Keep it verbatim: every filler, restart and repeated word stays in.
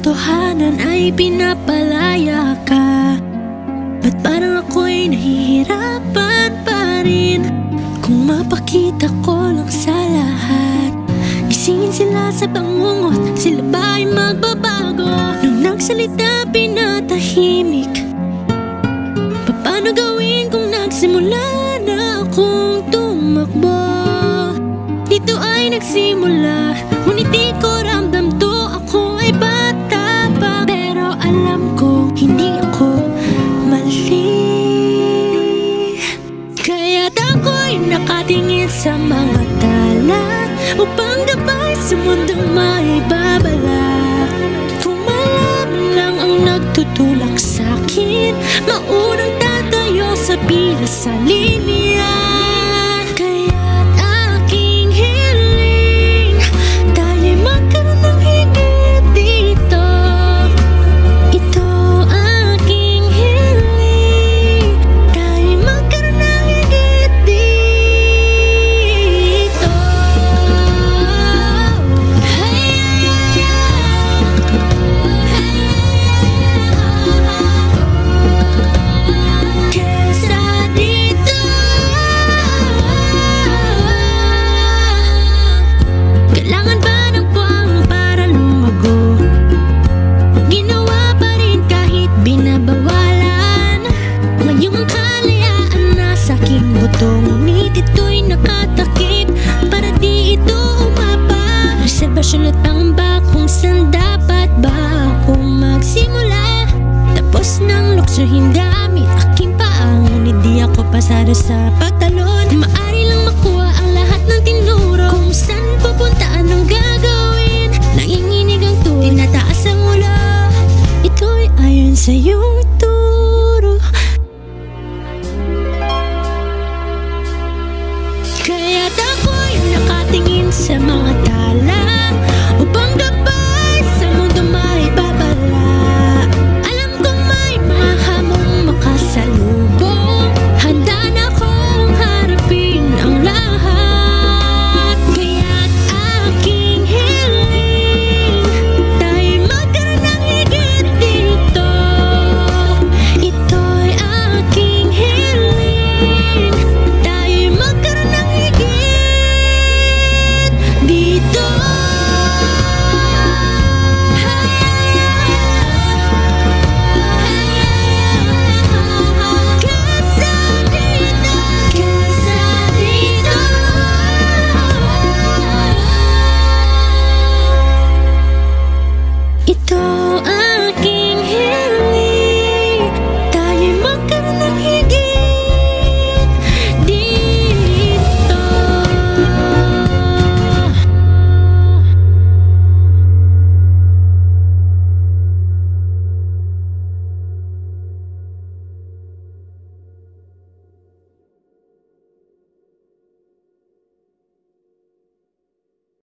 katotohanan ay pinapalaya ka? Ba't parang ako'y nahihirapan pa rin? Kung mapakita ko lang sa lahat, gisingin sila sa bangungot, sila ba'y magbabago? Nung nagsalita pinatahimik, paano gawin kung nagsimula na akong tumakbo? Dito ay nagsimula, ngunit di ko ramdam to. Ako ay bata pa, pero alam ko hindi ako mali. Kaya't ako'y nakatingin sa mga tala upang gabay sa mundong maibabala. Kung malaman lang ang nagtutulak sa'kin, maunang tatayo sa pila sa linya. Kaya't aking hiling, tayo'y magkaroon ng higit dito. Ito aking hiling, tayo'y magkaroon ng higit dito. Kesa dito, kailangan ba ng puwang para lumago? Ginawa pa rin kahit binabawalan. Ngayong kalayaan nasa aking buto, ngunit ito'y nakatakip para di ito umapa. Reservasyon at pangamba kung saan dapat ba akong magsimula. Tapos nang luksuhin gamit aking paa, ngunit di ako pasado sa pagtalon. Maari lang makuha ang lahat ng tinuro, kung saan pupunta anong gagawin. Nanginginig ang tuwa, tinataas ang ulo, ito'y ayon sa iyong turo. Kaya't ako'y nakatingin sa mga tala